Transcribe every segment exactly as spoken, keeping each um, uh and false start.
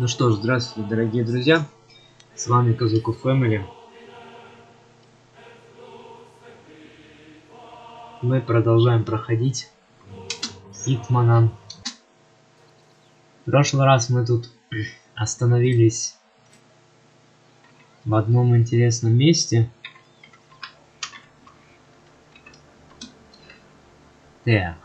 Ну что ж, здравствуйте, дорогие друзья, с вами Казуко Фэмили. Мы продолжаем проходить Хитмана. В прошлый раз мы тут остановились в одном интересном месте. Так.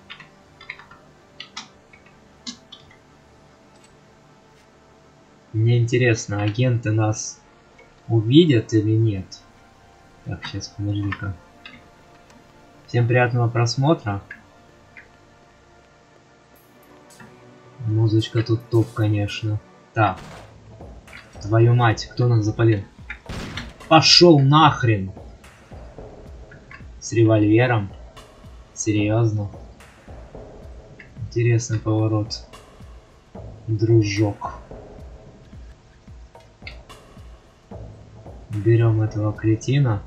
Мне интересно, агенты нас увидят или нет? Так, сейчас, подожди-ка. Всем приятного просмотра. Музычка тут топ, конечно. Так. Твою мать, кто нас запалил? Пошел нахрен! С револьвером? Серьезно? Интересный поворот. Дружок. Берем этого кретина.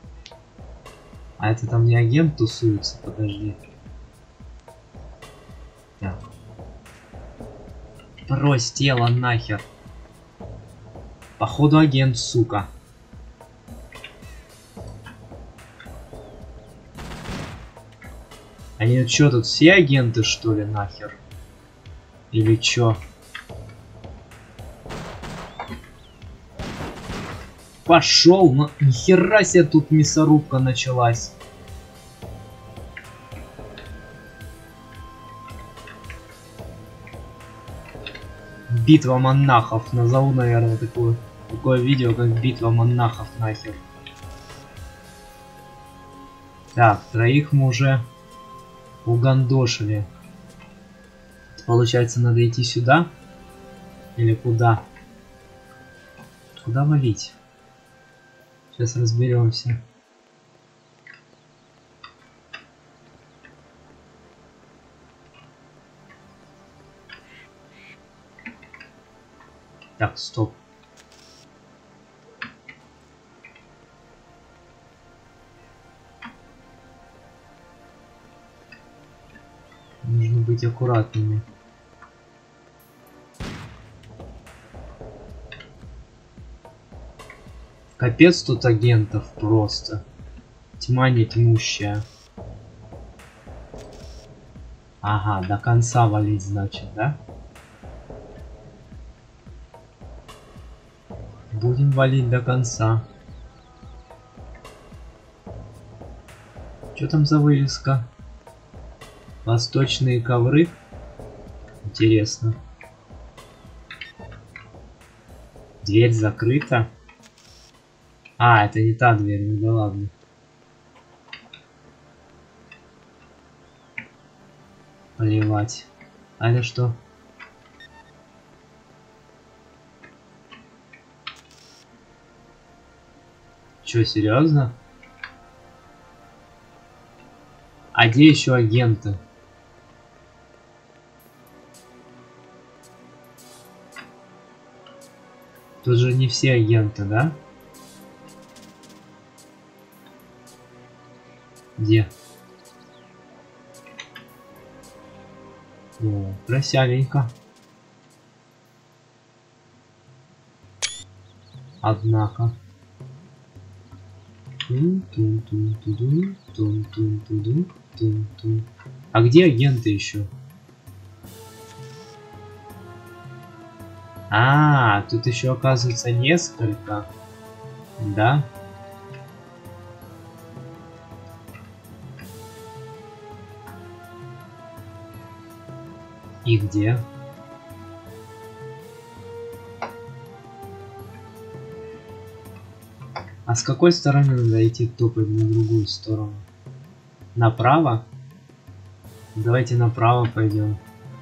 А это там не агент тусуется, подожди. Так. Брось тело нахер. Походу агент, сука. Они что, тут все агенты, что ли, нахер? Или чё? Пошел, ну нихера себе тут мясорубка началась. Битва монахов. Назову, наверное, такое, такое видео, как битва монахов нахер. Так, троих мы уже угандошили. Получается, надо идти сюда? Или куда? Куда валить? Сейчас разберемся. Так, стоп. Нужно быть аккуратными. Капец тут агентов просто. Тьма не тьмущая. Ага, до конца валить, значит, да? Будем валить до конца. Что там за вывеска? Восточные ковры? Интересно. Дверь закрыта. А, это не та дверь, ну да ладно. Плевать. А это что? Чё, серьезно? А где еще агенты? Тут же не все агенты, да? Где? О, красивенько. Однако. А где агенты еще? А, тут еще оказывается несколько. Да? И где? А с какой стороны надо идти топать на другую сторону? Направо? Давайте направо пойдем.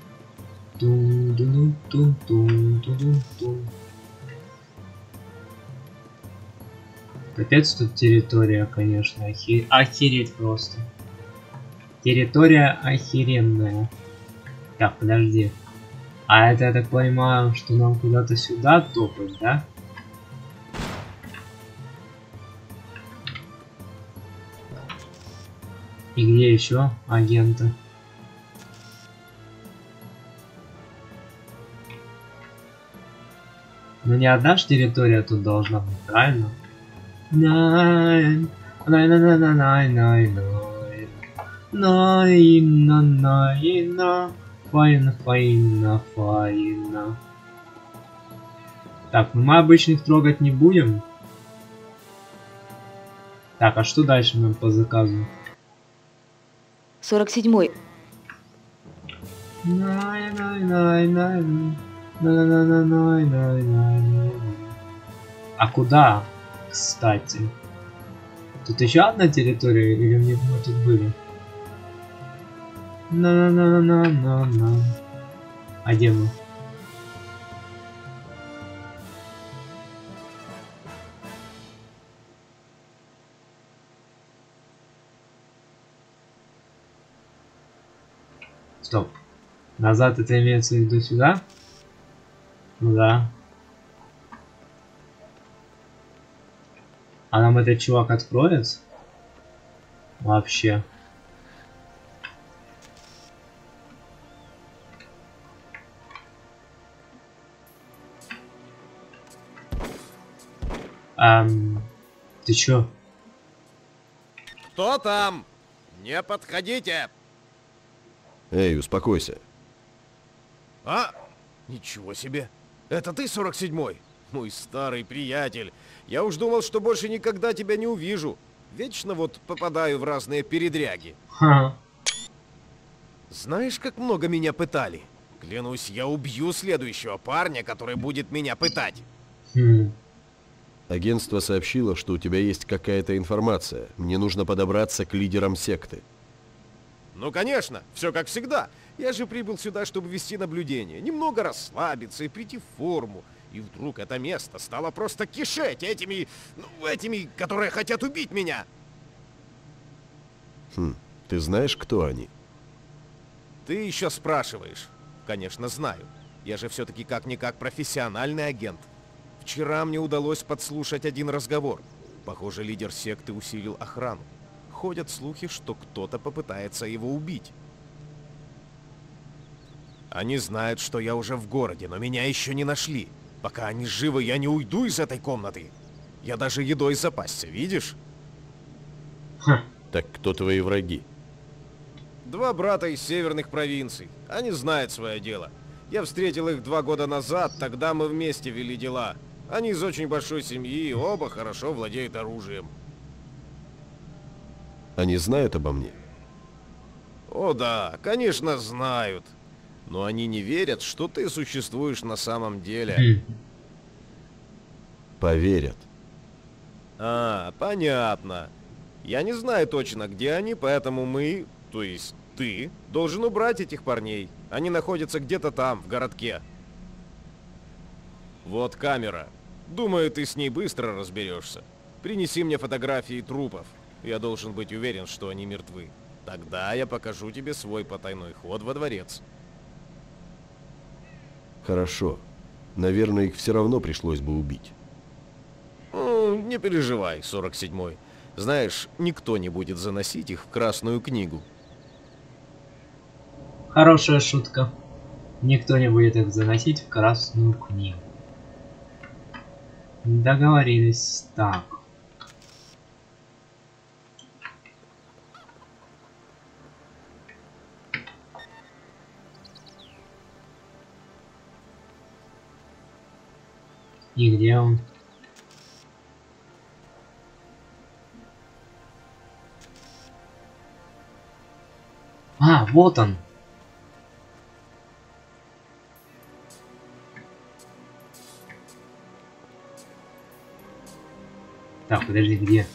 Капец тут территория, конечно. Охер... Охереть просто. Территория охеренная. Так, подожди. А это, я так понимаю, что нам куда-то сюда топать, да? И где еще агенты? Ну не одна ж территория тут должна быть, правильно? Найн, найн, найн, найн, найн, найн, найн, найн, найн, файна, файна, файна. Так, ну мы обычных трогать не будем. Так, а что дальше нам по заказу? сорок седьмой. Най, най, най, най, най, най, най, най, най, най, най. А куда, кстати? Тут еще одна территория, или мы тут были? На-на-на-на-на-на. А где мы? Стоп. Назад это имеется в виду сюда? Ну да. А нам этот чувак откроет? Вообще. Эм, ты чё? Кто там? Не подходите! Эй, успокойся. А? Ничего себе! Это ты сорок седьмой? Мой старый приятель. Я уж думал, что больше никогда тебя не увижу. Вечно вот попадаю в разные передряги. Ха. Знаешь, как много меня пытали? Клянусь, я убью следующего парня, который будет меня пытать. Хм. Агентство сообщило, что у тебя есть какая-то информация. Мне нужно подобраться к лидерам секты. Ну, конечно, все как всегда. Я же прибыл сюда, чтобы вести наблюдение, немного расслабиться и прийти в форму. И вдруг это место стало просто кишеть этими, ну, этими, которые хотят убить меня. Хм, ты знаешь, кто они? Ты еще спрашиваешь? Конечно, знаю. Я же все-таки как-никак профессиональный агент. Вчера мне удалось подслушать один разговор. Похоже, лидер секты усилил охрану. Ходят слухи, что кто-то попытается его убить. Они знают, что я уже в городе, но меня еще не нашли. Пока они живы, я не уйду из этой комнаты. Я даже едой запасся, видишь? Ха. Так кто твои враги? Два брата из северных провинций. Они знают свое дело. Я встретил их два года назад, тогда мы вместе вели дела. Они из очень большой семьи, и оба хорошо владеют оружием. Они знают обо мне? О да, конечно знают. Но они не верят, что ты существуешь на самом деле. Хм. Поверят. А, понятно. Я не знаю точно, где они, поэтому мы, то есть ты, должен убрать этих парней. Они находятся где-то там, в городке. Вот камера. Думаю, ты с ней быстро разберешься. Принеси мне фотографии трупов. Я должен быть уверен, что они мертвы. Тогда я покажу тебе свой потайной ход во дворец. Хорошо. Наверное, их все равно пришлось бы убить. Ну, не переживай, сорок седьмой. Знаешь, никто не будет заносить их в Красную книгу. Хорошая шутка. Никто не будет их заносить в Красную книгу. Договорились. Так. И где он? А, вот он. Так, подожди, где?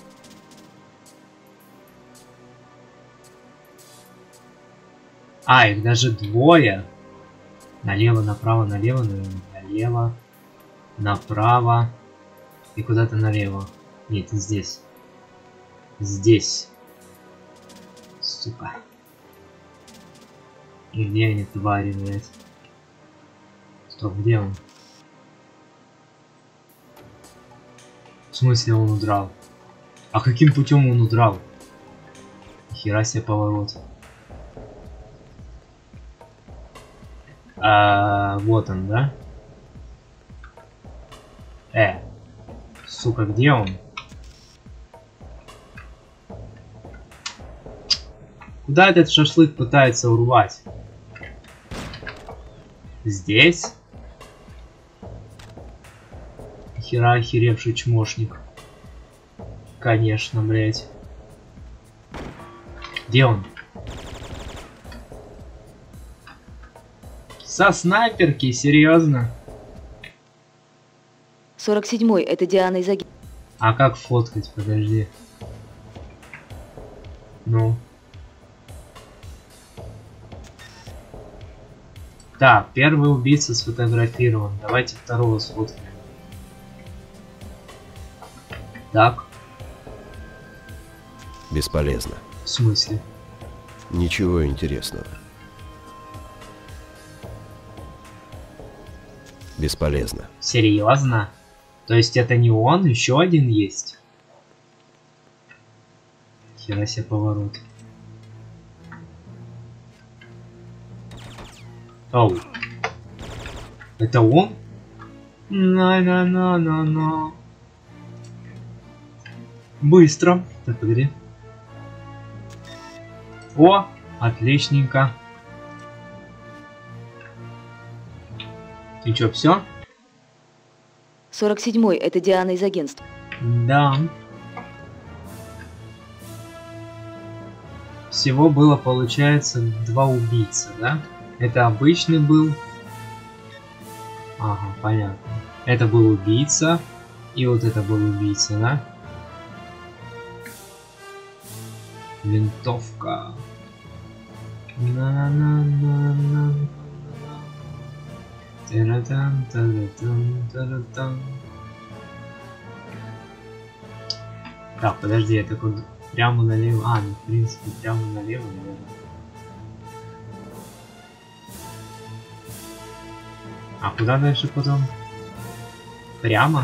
А, их даже двое. Налево, направо, налево, налево, направо и куда-то налево. Нет, здесь. Здесь. Сука. И где они, твари, блядь? Стоп, где он? В смысле он удрал? А каким путем он удрал? Хера себе поворот. А, вот он, да? Э, сука, где он? Куда этот шашлык пытается урвать? Здесь? Хера охеревший чмошник. Конечно, блять. Где он? Со снайперки, серьезно? сорок седьмой, это Диана из агентства. А как фоткать? Подожди. Ну. Так, первый убийца сфотографирован. Давайте второго сфоткаем. Так. Бесполезно. В смысле? Ничего интересного. Бесполезно. Серьезно? То есть это не он, еще один есть? Хера себе поворот. Оу. Это он? На-на-на-на-на. Быстро. Так, погоди. О, отличненько. И чё, все? сорок седьмой, это Диана из агентства. Да. Всего было, получается, два убийцы, да? Это обычный был. Ага, понятно. Это был убийца. И вот это был убийца, да? Винтовка. На-на-на-на-на. Та-ра-тан, та-ра-тан, та-ра-тан. Так, подожди, это вот прямо налево. А, ну, в принципе, прямо налево, наверное. А куда дальше потом? Прямо?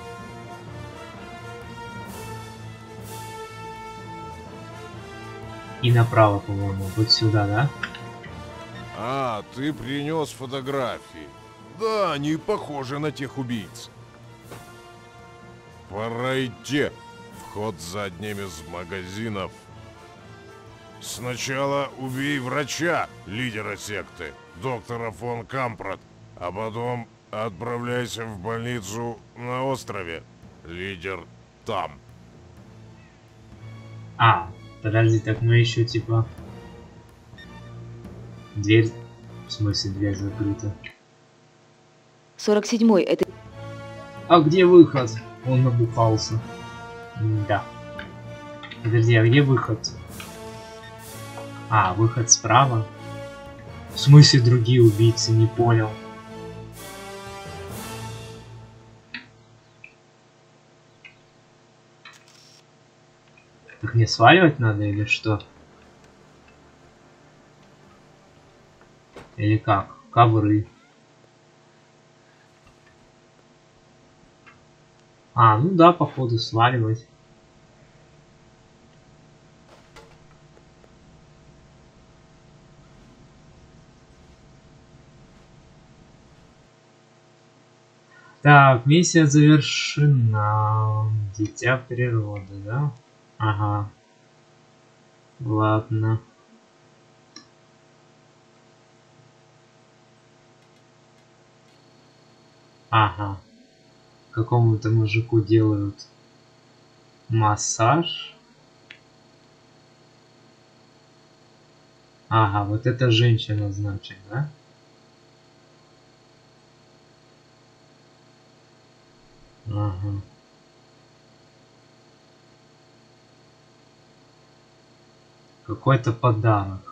И направо, по-моему, вот сюда, да? А, ты принес фотографии. Да, они похожи на тех убийц. Пора идти. Вход за одним из магазинов. Сначала убей врача, лидера секты, доктора фон Кампрат, а потом отправляйся в больницу на острове. Лидер там. А, подожди, так мы еще типа... Дверь... В смысле, дверь закрыта. сорок седьмой, это... А где выход? Он набухался. Да. Подожди, а где выход? А, выход справа? В смысле другие убийцы? Не понял. Так мне сваливать надо или что? Или как? Ковры. А, ну да, походу сваливать. Так, миссия завершена. Дитя природы, да? Ага. Ладно. Ага. Какому-то мужику делают массаж. Ага, вот эта женщина, значит, да? Ага. Какой-то подарок.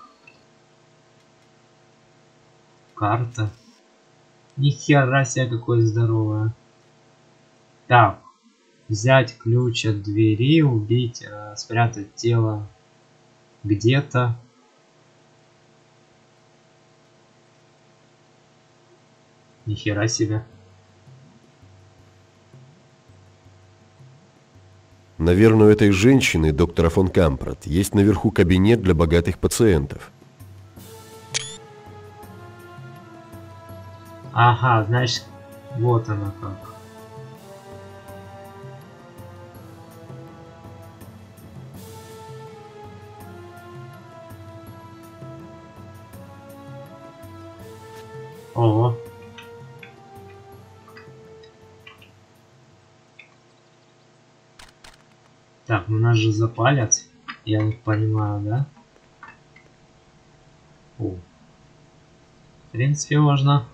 Карта. Нихера себе, какое здоровое. Так. Взять ключ от двери, убить, э, спрятать тело где-то. Нихера себе. Наверное, у этой женщины, доктора фон Кампрат, есть наверху кабинет для богатых пациентов. Ага, значит, вот она как. Ого. Так, ну нас же запалят, я так понимаю, да? О. В принципе, можно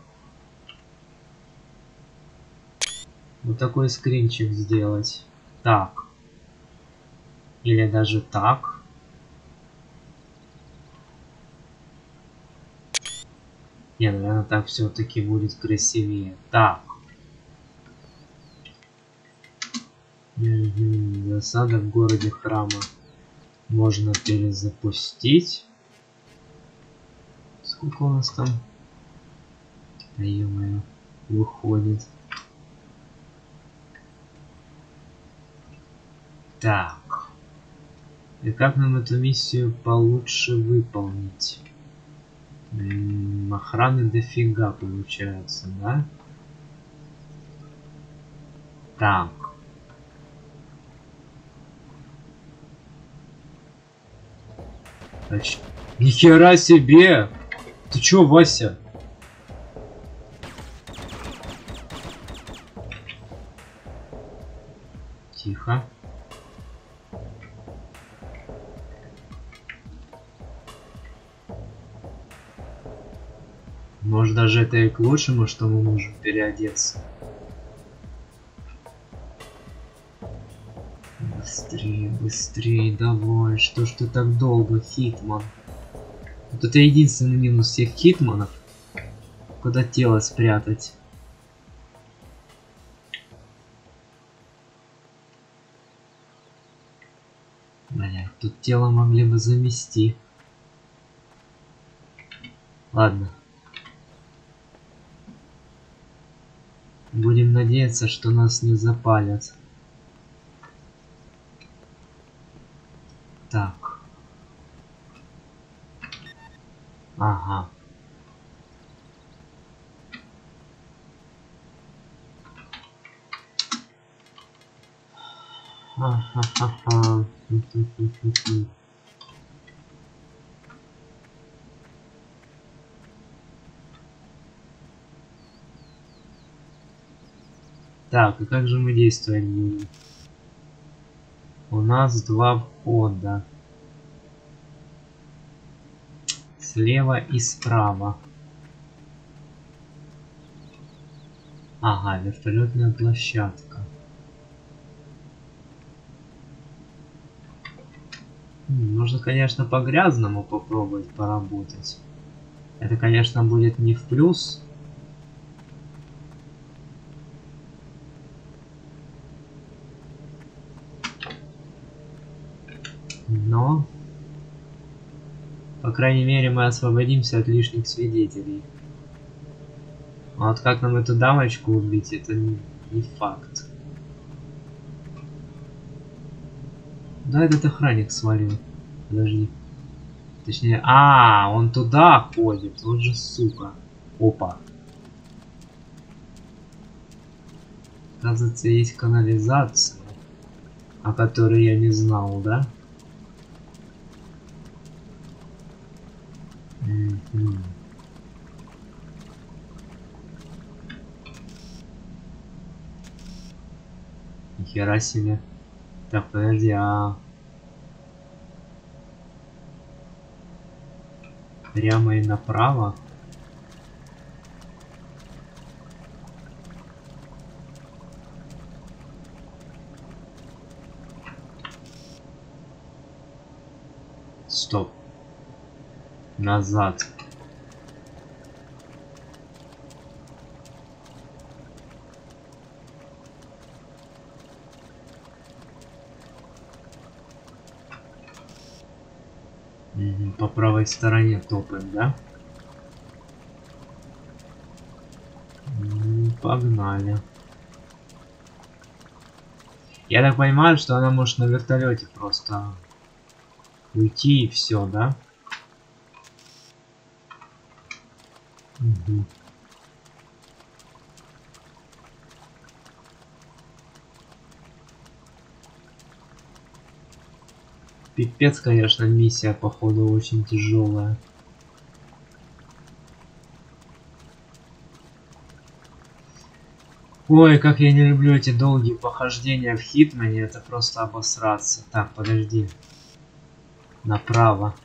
вот такой скринчик сделать. Так. Или даже так. Не, наверное, так все-таки будет красивее. Так. Угу. Засада в городе храма. Можно перезапустить. Сколько у нас там? Да ё-моё, выходит. Так. И как нам эту миссию получше выполнить? М-м, охраны дофига получается, да? Так. Нихера себе! Ты чё, Вася? Тихо. Может, даже это и к лучшему, что мы можем переодеться. Быстрее, быстрее, давай. Что ж ты так долго, Хитман? Вот это единственный минус всех Хитманов. Куда тело спрятать? Бля, тут тело могли бы замести. Ладно. Будем надеяться, что нас не запалят. Так. Ага. Ха-ха-ха-ха. Так, и как же мы действовать будем? У нас два входа. Слева и справа. Ага, вертолетная площадка. Можно, конечно, по грязному попробовать поработать. Это, конечно, будет не в плюс. Но, по крайней мере, мы освободимся от лишних свидетелей. А вот как нам эту дамочку убить, это не, не факт. Да, этот охранник свалил. Подожди. Точнее, а, он туда ходит. Вот же сука. Опа. Оказывается, есть канализация, о которой я не знал, да? Mm-hmm. Нихера себе. Так, подожди, а... Прямо и направо? Стоп. Назад. Угу, по правой стороне топаем, да? М-м, погнали. Я так понимаю, что она может на вертолете просто уйти и все, да? Угу. Пипец, конечно, миссия, походу, очень тяжелая. Ой, как я не люблю эти долгие похождения в Хитмане, это просто обосраться. Так, подожди. Направо.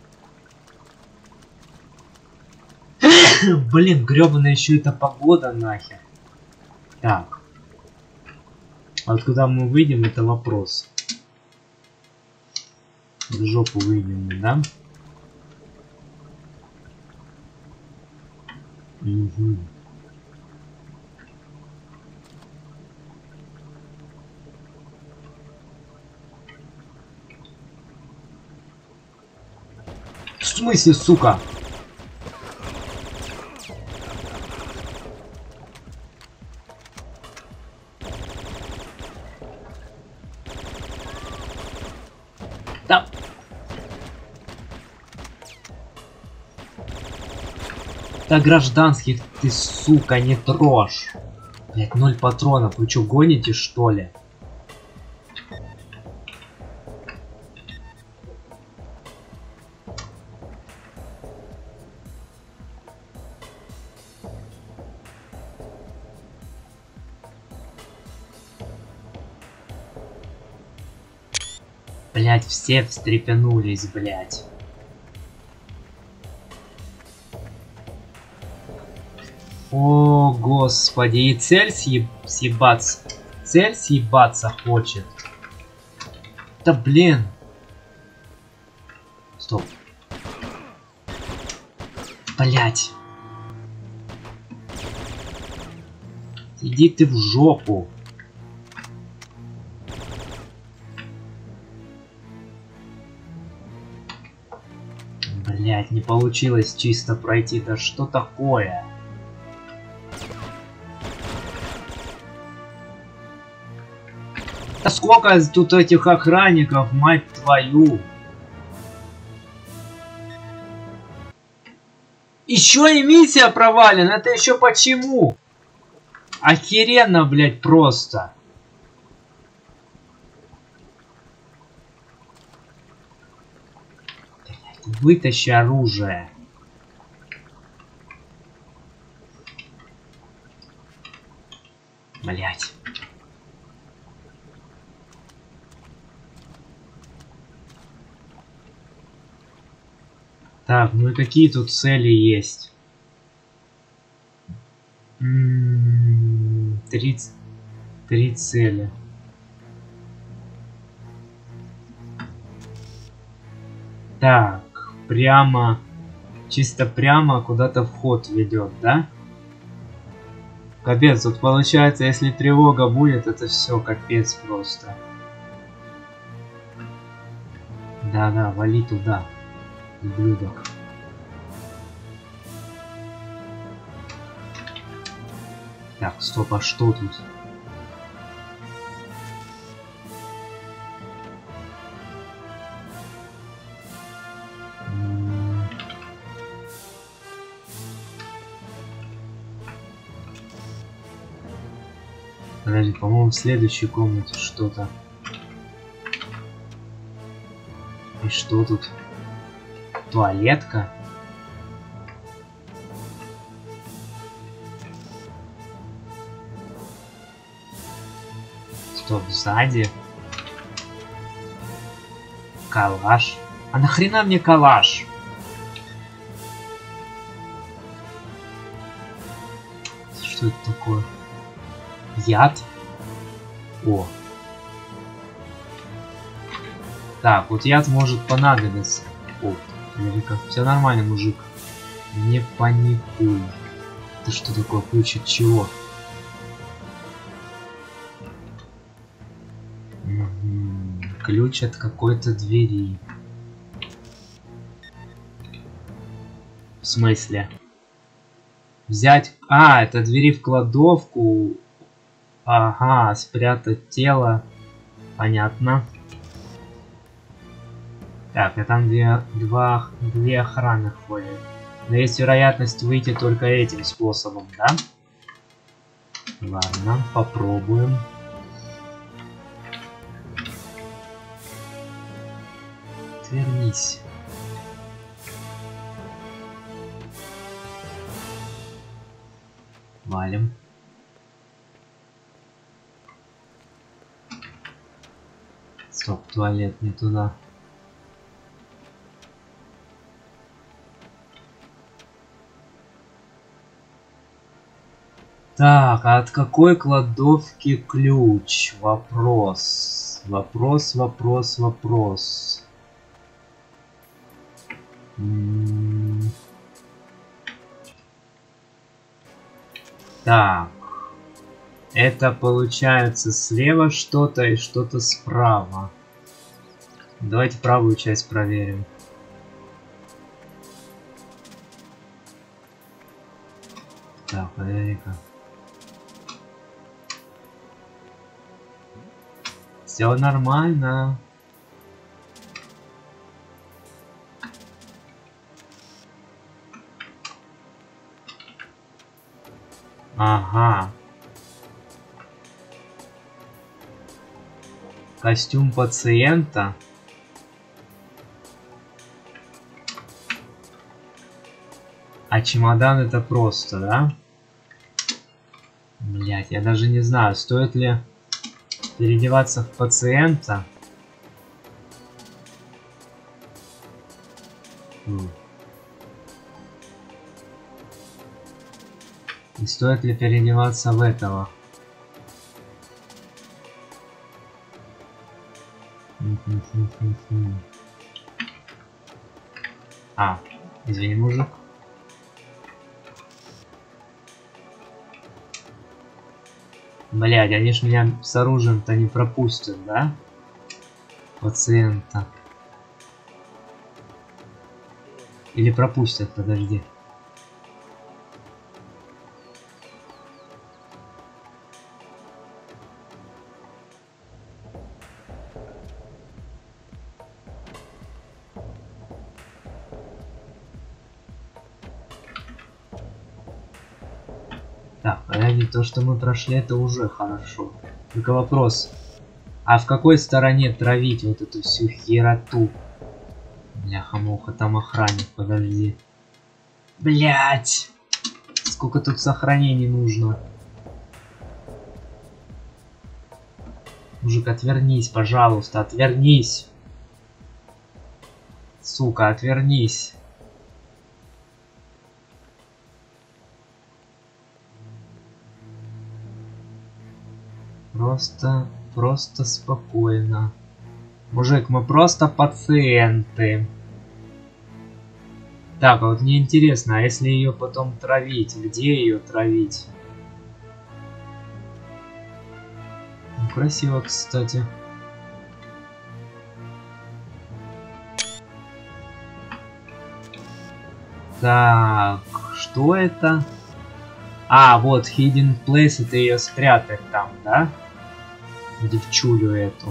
Блин, гребаная еще эта погода нахер. Так. А вот куда мы выйдем, это вопрос. В жопу выйдем, да? Угу. В смысле, сука? Да. Да гражданских ты, сука, не трожь. Блять, ноль патронов. Вы что, гоните, что ли? Блять, все встрепенулись, блять. О, господи, и цель съеб... съебаться. Цель съебаться хочет. Да блин. Стоп. Блять. Иди ты в жопу. Блять, не получилось чисто пройти. Да что такое? Да сколько тут этих охранников, мать твою? Еще и миссия провалена. Это еще почему? Охеренно, блять, просто. Вытащи оружие. Блять. Так, ну и какие тут цели есть? М-м-м, три, три цели. Так, прямо, чисто прямо куда-то вход ведет, да? Капец, тут получается, если тревога будет, это все капец просто. Да-да, вали туда, ублюдок. Так, стоп, а что тут? Подожди, по-моему, в следующей комнате что-то. И что тут? Туалетка? Стоп, сзади. Калаш. А нахрена мне калаш? Что это такое? Яд? О. Так, вот яд может понадобиться. О, как. Все нормально, мужик. Не паникуй. Это что такое? Ключ от чего? Угу. Ключ от какой-то двери. В смысле? Взять... А, это двери в кладовку. Ага, спрятать тело. Понятно. Так, а там две, два, две охраны ходят. Но есть вероятность выйти только этим способом, да? Ладно, попробуем. Отвернись. Валим. Стоп, туалет не туда. Так, а от какой кладовки ключ? Вопрос. Вопрос, вопрос, вопрос. М-м- Так. Это получается слева что-то и что-то справа. Давайте правую часть проверим. Так, подожди-ка. Все нормально. Ага. Костюм пациента. А чемодан это просто, да? Блять, я даже не знаю, стоит ли переодеваться в пациента. М. И стоит ли переодеваться в этого? А, извини, мужик. Блядь, они ж меня с оружием-то не пропустят, да? Пациента. Или пропустят, подожди. Так, подожди, то, что мы прошли, это уже хорошо. Только вопрос, а в какой стороне травить вот эту всю хероту? Бляха-муха, там охранник, подожди. Блять! Сколько тут сохранений нужно? Мужик, отвернись, пожалуйста, отвернись. Сука, отвернись. Просто, просто спокойно. Мужик, мы просто пациенты. Так, а вот мне интересно, а если ее потом травить, где ее травить? Ну, красиво, кстати. Так, что это? А, вот, hidden place, это ее спрятать там, да? Девчулю эту.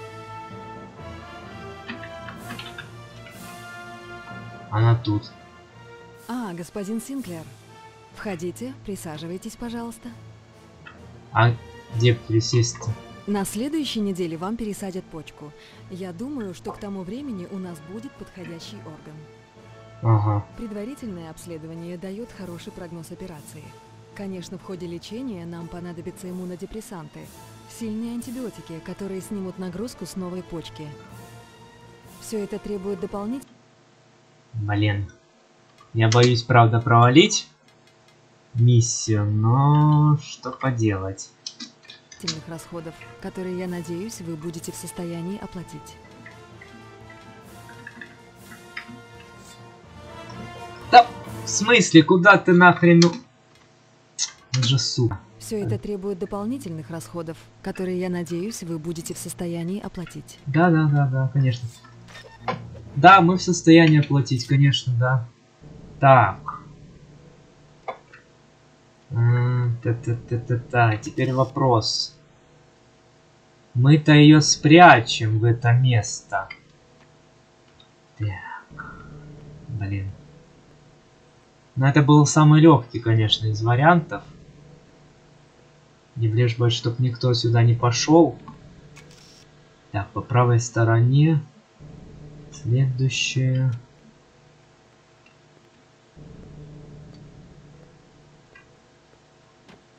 Она тут. А, господин Синклер. Входите, присаживайтесь, пожалуйста. А где присесть-то? На следующей неделе вам пересадят почку. Я думаю, что к тому времени у нас будет подходящий орган. Ага. Предварительное обследование дает хороший прогноз операции. Конечно, в ходе лечения нам понадобятся иммунодепрессанты. Сильные антибиотики, которые снимут нагрузку с новой почки. Все это требует дополнительных... Блин. Я боюсь, правда, провалить миссию, но что поделать. расходов, которые, я надеюсь, вы будете в состоянии оплатить. Да, в смысле, куда ты нахрен? Он же сука. Все это требует дополнительных расходов, которые, я надеюсь, вы будете в состоянии оплатить. Да, да, да, да, конечно. Да, мы в состоянии оплатить, конечно, да. Так. Та-та-та-та-та. Теперь вопрос. Мы-то ее спрячем в это место. Так. Блин. Но это был самый легкий, конечно, из вариантов. Не лишь бы, чтоб никто сюда не пошел. Так, по правой стороне. Следующее.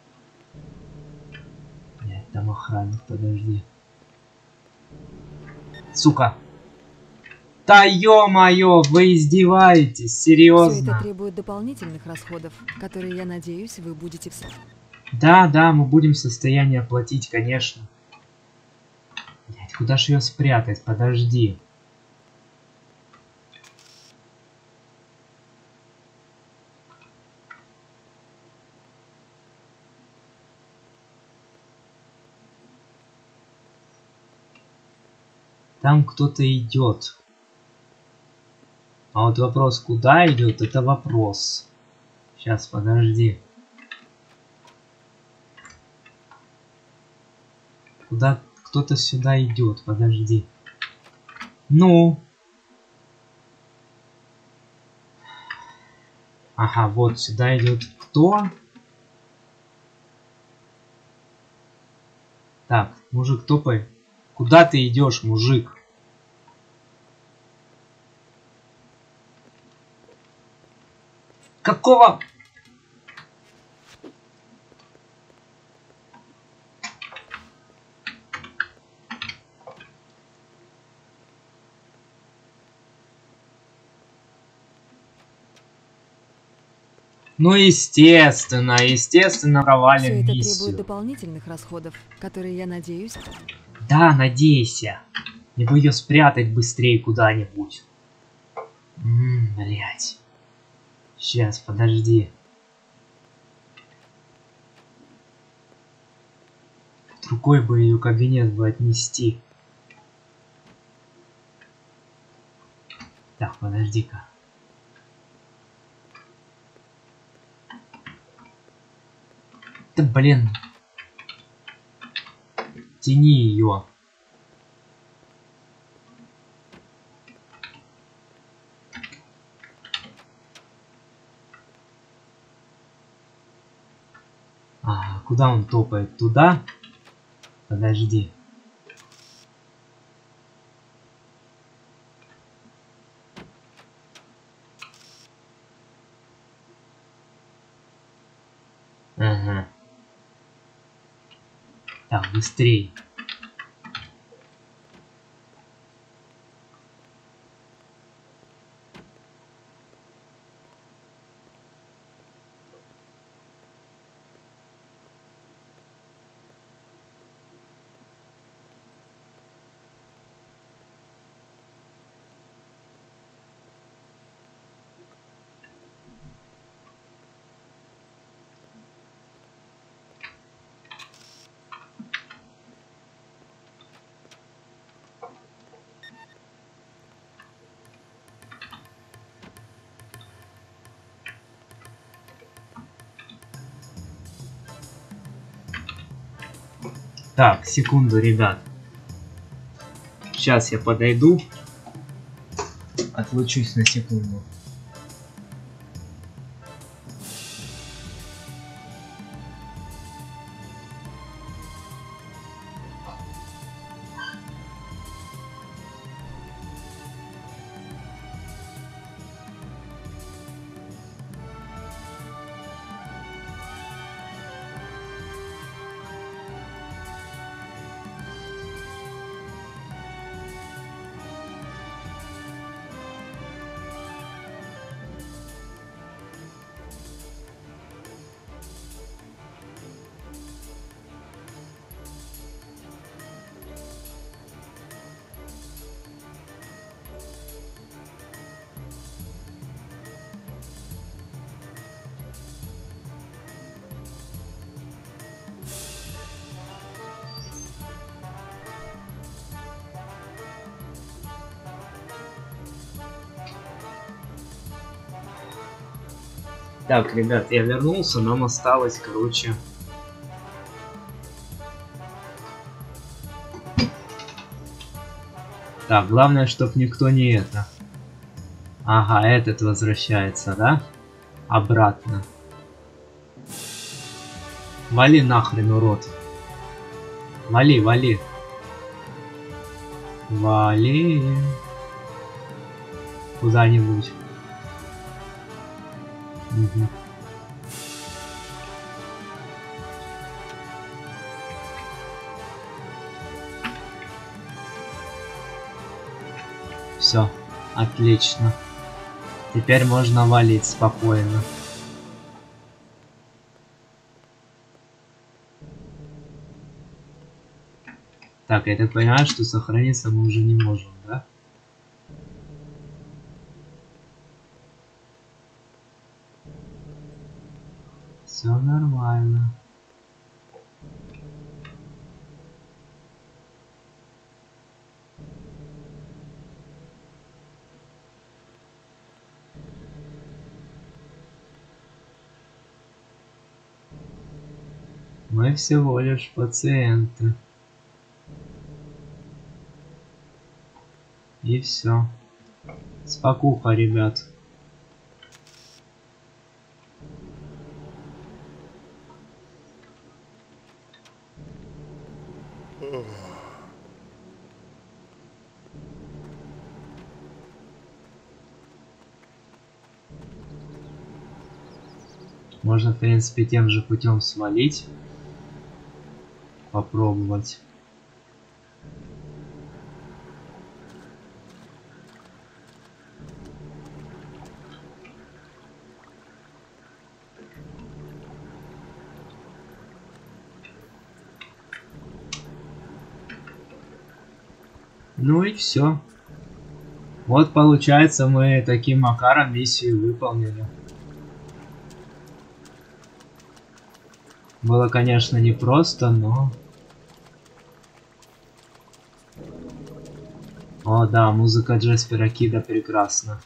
Нет, там охранник, подожди. Сука. Да ё-моё, вы издеваетесь, Все это серьезно? требует дополнительных расходов, которые, я надеюсь, вы будете в со- Да, да, мы будем в состоянии оплатить, конечно. Блять, куда же ее спрятать? Подожди. Там кто-то идет. А вот вопрос, куда идет, это вопрос. Сейчас, подожди. Куда кто-то сюда идет, подожди. Ну. Ага, вот сюда идет кто? Так, мужик, топай. Куда ты идешь, мужик? Какого? Ну, естественно, естественно, Все провалим это требует миссию. дополнительных расходов, которые, я надеюсь... Да, надейся. Мне бы ее спрятать быстрее куда-нибудь. Ммм, блять. Сейчас, подожди. Под рукой бы ее кабинет бы отнести. Так, подожди-ка. Да блин. Тяни ее. А, куда он топает? Туда? Подожди. Ага. Так, быстрей. Так, секунду, ребят. Сейчас я подойду. Отлучусь на секунду. Так, ребят, я вернулся, нам осталось, короче... Так, главное, чтоб никто не это... Ага, этот возвращается, да? Обратно. Вали нахрен, урод. Вали, вали. Вали. Куда-нибудь. Угу. Все, отлично. Теперь можно валить спокойно. Так, я так понимаю, что сохраниться мы уже не можем, да? Все нормально. Мы всего лишь пациенты. И все. Спокуха, ребят. Можно, в принципе, тем же путем свалить. Попробовать. Ну и все. Вот получается, мы таким макаром миссию выполнили. Было, конечно, непросто, но... О да, музыка Джаспера Кида прекрасна.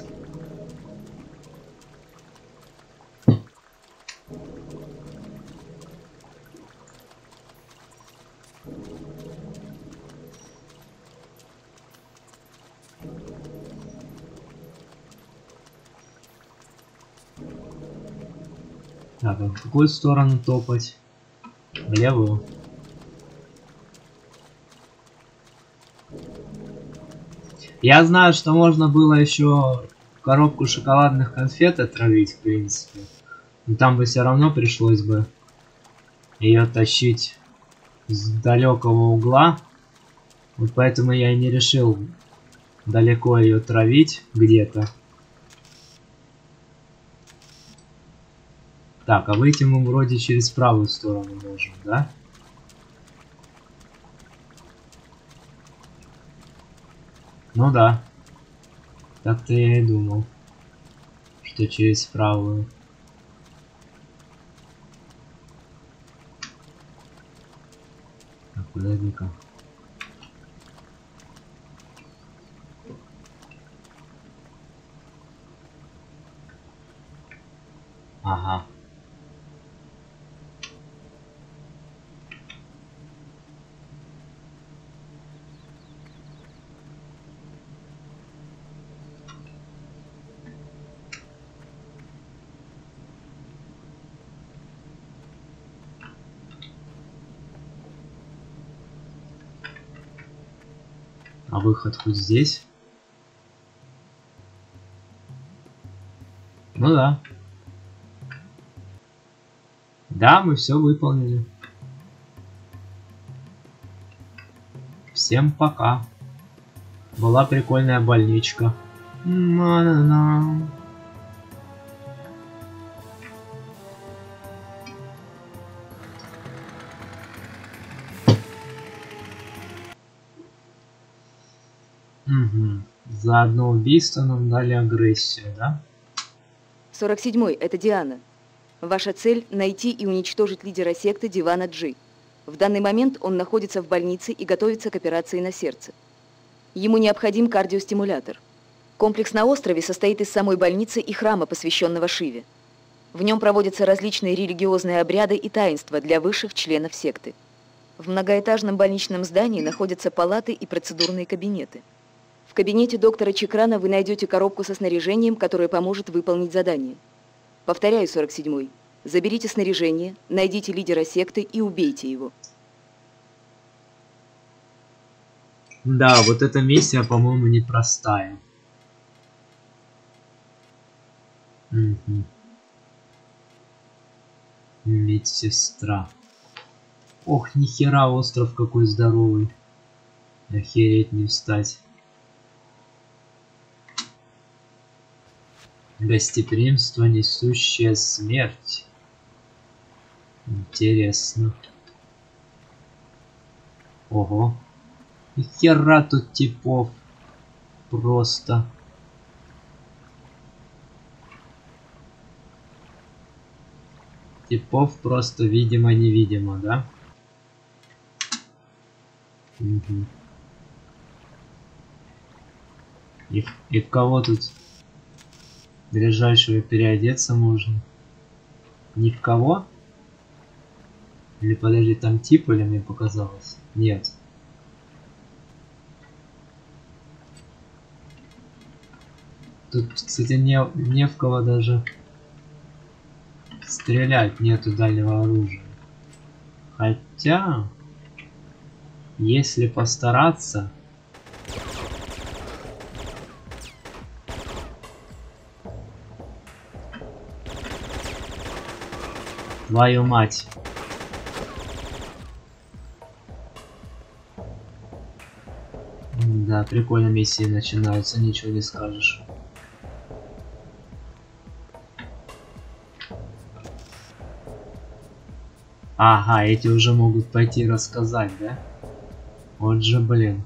Так, а в какую сторону топать? В левую. Я знаю, что можно было еще коробку шоколадных конфет отравить, в принципе. Но там бы все равно пришлось бы ее тащить с далекого угла. Вот поэтому я и не решил далеко ее травить где-то. Так, а выйти мы вроде через правую сторону можем, да? Ну да. Так-то я и думал, что через правую. Так, подойди-ка. Ага. А выход хоть здесь? Ну да. Да, мы все выполнили. Всем пока. Была прикольная больничка. На-на-на. Угу. За одно убийство нам дали агрессию, да? сорок седьмой, это Диана. Ваша цель – найти и уничтожить лидера секты Дивана Джи. В данный момент он находится в больнице и готовится к операции на сердце. Ему необходим кардиостимулятор. Комплекс на острове состоит из самой больницы и храма, посвященного Шиве. В нем проводятся различные религиозные обряды и таинства для высших членов секты. В многоэтажном больничном здании находятся палаты и процедурные кабинеты. В кабинете доктора Чакрана вы найдете коробку со снаряжением, которое поможет выполнить задание. Повторяю, сорок седьмой. Заберите снаряжение, найдите лидера секты и убейте его. Да, вот эта миссия, по-моему, непростая. Угу. Медсестра. Ох, нихера, остров какой здоровый. Охереть не встать. Гостеприимство, несущее смерть. Интересно. Ого. И хера тут типов. Просто. Типов просто видимо-невидимо, да? Угу. И, и в кого тут ближайшего переодеться можно? Ни в кого? Или подожди, там тип, или мне показалось? Нет. Тут, кстати, не, не в кого даже стрелять, нету дальнего оружия. Хотя, если постараться... Твою мать. Да, прикольно миссии начинаются, ничего не скажешь. Ага, эти уже могут пойти рассказать, да? Вот же, блин.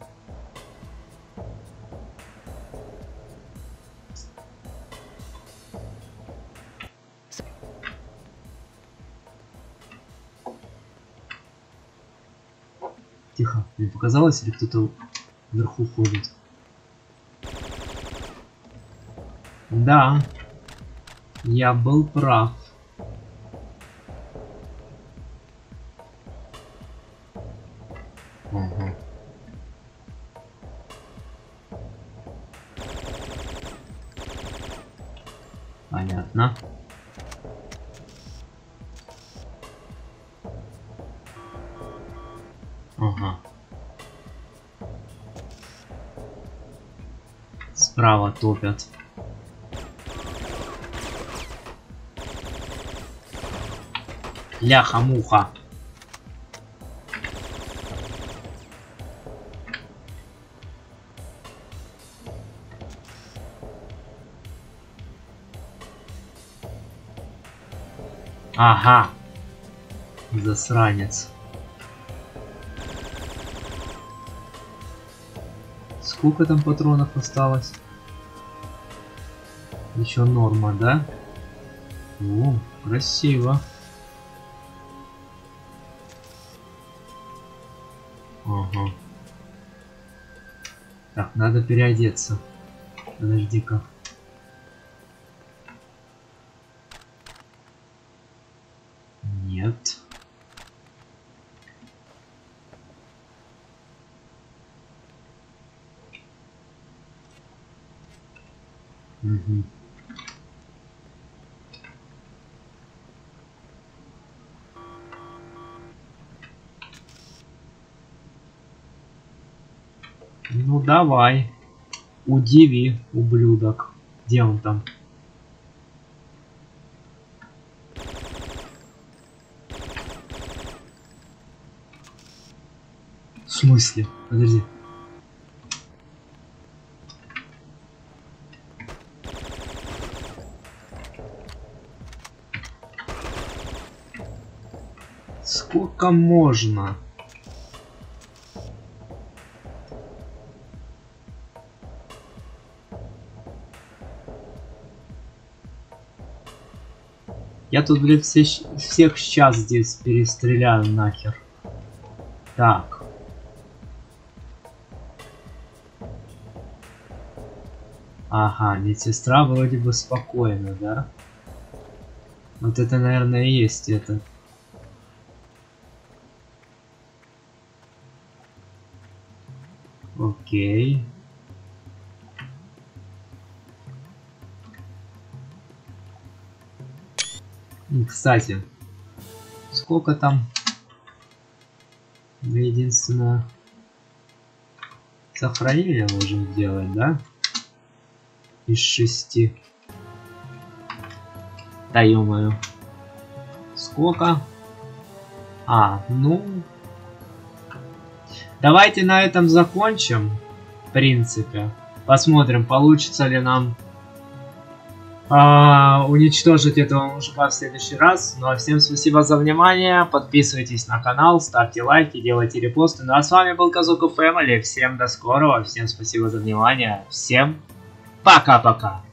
Тихо, мне показалось, или кто-то вверху ходит? Да, я был прав. Угу. Понятно. Ага. Справа топят. Ляха-муха. Ага. Засранец. Сколько там патронов осталось? Еще норма, да? О, красиво. Ага. Так, надо переодеться. Подожди-ка. Нет. Угу. Ну давай. Удиви, ублюдок. Где он там? В смысле? Подожди. Сколько можно? Я тут, блядь, все, всех сейчас здесь перестреляю нахер. Так. Ага, медсестра вроде бы спокойна, да? Вот это, наверное, и есть это. Окей. И, кстати, сколько там? Мы единственное сохранение можем сделать, да? Из шести. Да ё-моё. Сколько? А, ну... Давайте на этом закончим. В принципе. Посмотрим, получится ли нам а, уничтожить этого мужика в следующий раз. Ну а всем спасибо за внимание. Подписывайтесь на канал, ставьте лайки, делайте репосты. Ну а с вами был Казуко Фэмили. Всем до скорого. Всем спасибо за внимание. Всем пока-пока.